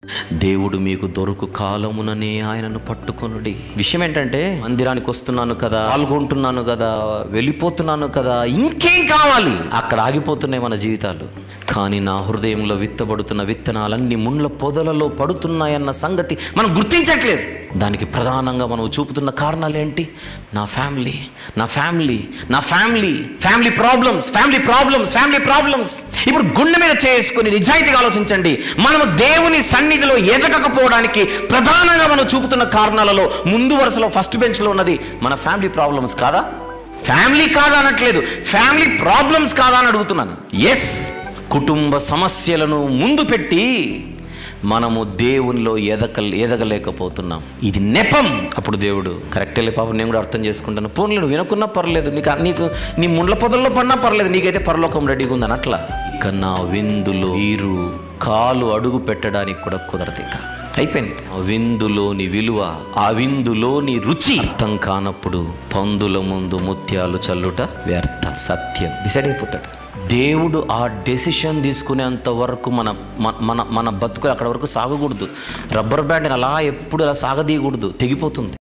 దేవుడు మీకు దొరుకు కాలముననే ఆయనను పట్టుకొనుడి. విషయం ఏంటంటే, మందిరానికి వస్తున్నాను కదా, పాల్గొంటున్నాను కదా, వెళ్ళిపోతున్నాను కదా, ఇంకేం కావాలి? అక్కడ ఆగిపోతున్నాయి మన జీవితాలు. కానీ నా హృదయంలో విత్తబడుతున్న విత్తనాలన్నీ ముళ్ళ పొదలలో పడుతున్నాయన్న సంగతి మనం గుర్తించట్లేదు. దానికి ప్రధానంగా మనం చూపుతున్న కారణాలు ఏంటి? నా ఫ్యామిలీ, నా ఫ్యామిలీ, నా family, family problems, family problems, family problems. ఇప్పుడు గుండె మీద చేసుకుని నిజాయితీగా ఆలోచించండి. మనము దేవుని సన్నిధిలో ఎదగకపోవడానికి ప్రధానంగా మనం చూపుతున్న కారణాలలో ముందు వరుసలో ఫస్ట్ బెంచ్లో ఉన్నది మన ఫ్యామిలీ ప్రాబ్లమ్స్ కాదా? ఫ్యామిలీ కాదా అనట్లేదు, ఫ్యామిలీ ప్రాబ్లమ్స్ కాదా అని అడుగుతున్నాను. ఎస్, కుటుంబ సమస్యలను ముందు పెట్టి మనము దేవునిలో ఎదగలేకపోతున్నాం. ఇది నెపం. అప్పుడు దేవుడు కరెక్టే పాపం, నేను కూడా అర్థం చేసుకుంటాను, పోన్లేడు వినకున్నా పర్లేదు, నీకు నీ ముండ్ల పొదల్లో పడినా పర్లేదు, నీకైతే పరలోకం రెడీగా ఉందని. అట్లా ఇక నా విందులో వీరు కాలు అడుగు పెట్టడానికి కూడా కుదరదు. ఇక అయిపోయింది. ఆ విందులోని విలువ, ఆ విందులోని రుచి అర్థం కానప్పుడు పందుల ముందు ముత్యాలు చల్లుట వ్యర్థం. సత్యం డిసైడ్ అయిపోతాడు. దేవుడు ఆ డెసిషన్ తీసుకునేంత వరకు మన మన మన బతుకు అక్కడ వరకు సాగకూడదు. రబ్బర్ బ్యాండ్ అలా ఎప్పుడు అలా సాగదీయకూడదు, తెగిపోతుంది.